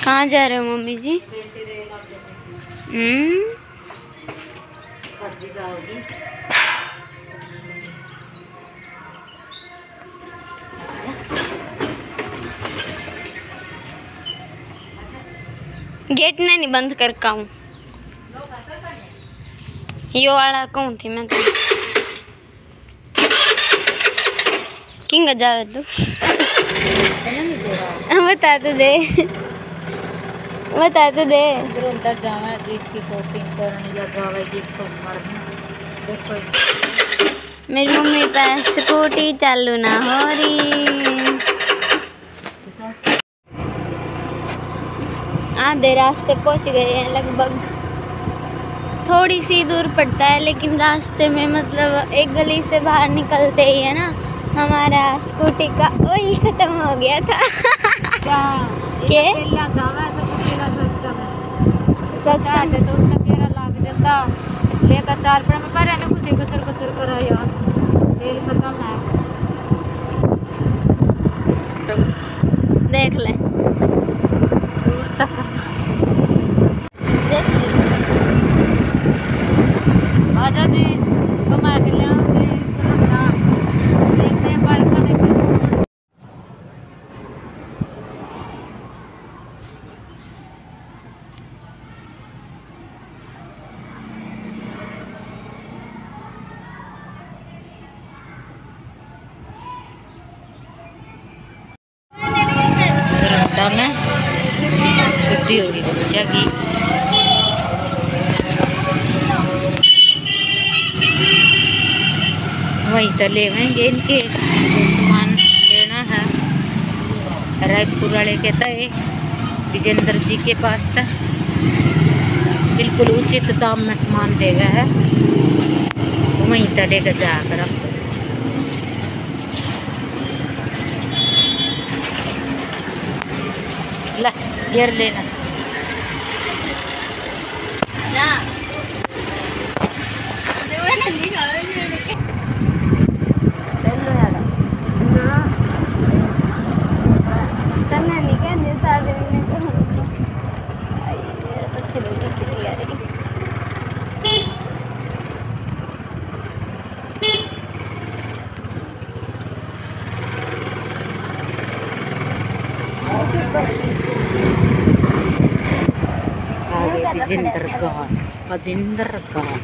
कहाँ जा रहे हो मम्मी जी? जाओगी? गेट नहीं बंद कर हूँ। यो वाला कौन थी मैं तो किंग जा तू बता तो दे बता तो दे। अंदर जावा इसकी शॉपिंग करने लगा हुआ गिफ्ट मारना। देखो मेरी मम्मी पे स्कूटी चालू ना हो रही। आधे रास्ते पहुंच गए हैं लगभग। थोड़ी सी दूर पड़ता है लेकिन रास्ते में मतलब एक गली से बाहर निकलते ही है ना हमारा स्कूटी का ऑयल खत्म हो गया था। के सक्षम तो उसका पेरा लाग जाता लेकर 4 पर में पर कुछ गुजर गुजर कर यार तेल खत्म है। देख ले देख ले आजा जी तुम आ के ले आओगे देखते बड़का नहीं। में छुट्टी होगी बच्चा की। वहीं तो लेवेंगे इनके सामान लेना है। रायपुर वाले कहता है विजेंद्र जी के पास था बिल्कुल उचित दाम में सामान देगा है। वहीं तो लेकर जाकर ला गियर लेना Gajendra Khan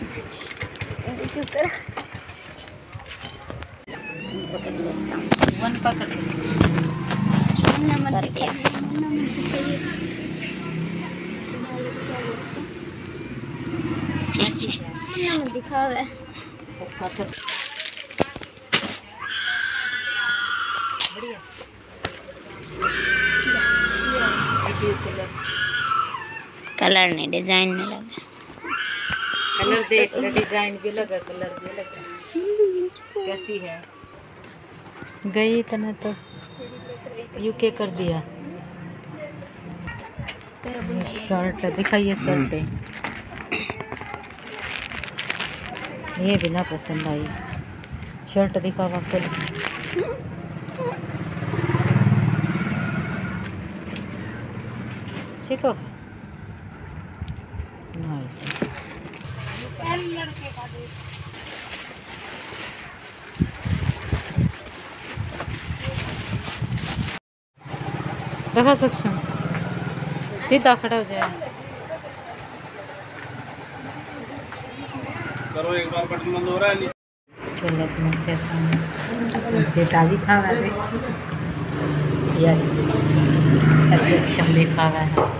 वन पकड़ दिखावे कलर नहीं डिजाइन नहीं लगा। कलर देख ले डिजाइन भी लगा कलर भी लगा कैसी है। गई तना तो यूके कर दिया। शर्ट दिखाइए शर्ट ये भी ना पसंद आई। शर्ट दिखावा खोल ठीक हो देखा सक्षम सीधा खड़ा हो जाए। करो एक बार बटन बंद हो रहा है। छोले समस्या सब्जी ताजी खा रहा है यार सक्षम भी खा रहा है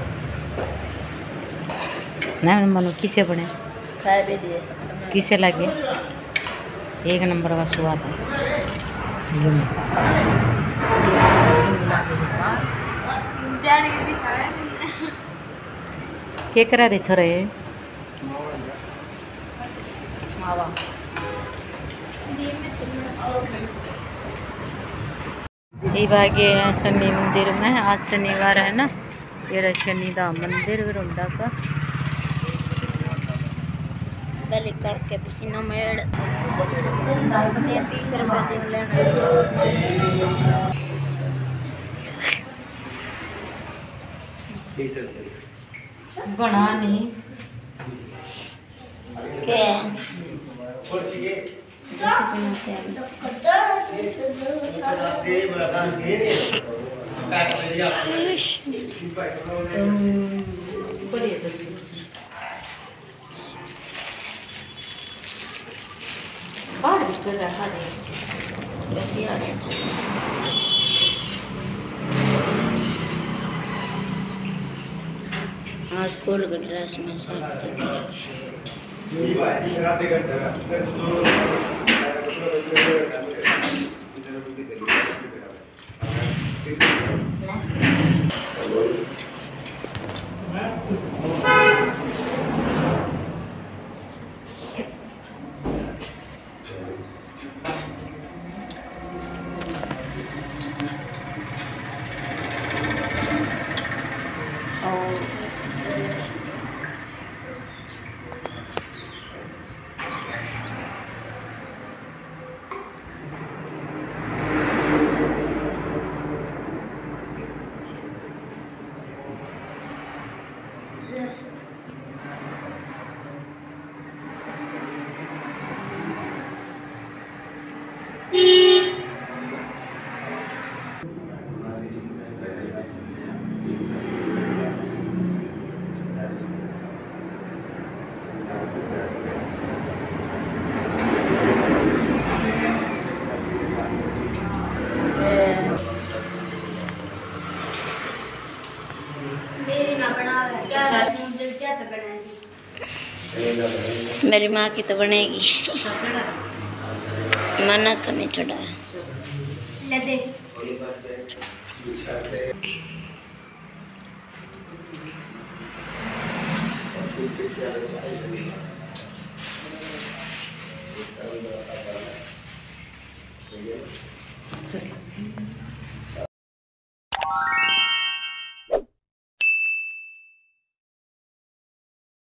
ना। मनो किसे बने किसे लगे एक नंबर का स्वाद है। क्या करा रे छोरे ये भागे हैं शनि मंदिर में। आज शनिवार है ना। ये रहा शनि दा मंदिर रोंडा का पहले करके पसीना मेड़ 30 रुपये दिन लेना। गणा नहीं क्या हाँ स्कूल का ड्रेस में सब मेरी माँ की तो बनेगी, मना तो नहीं चढ़ा है। चल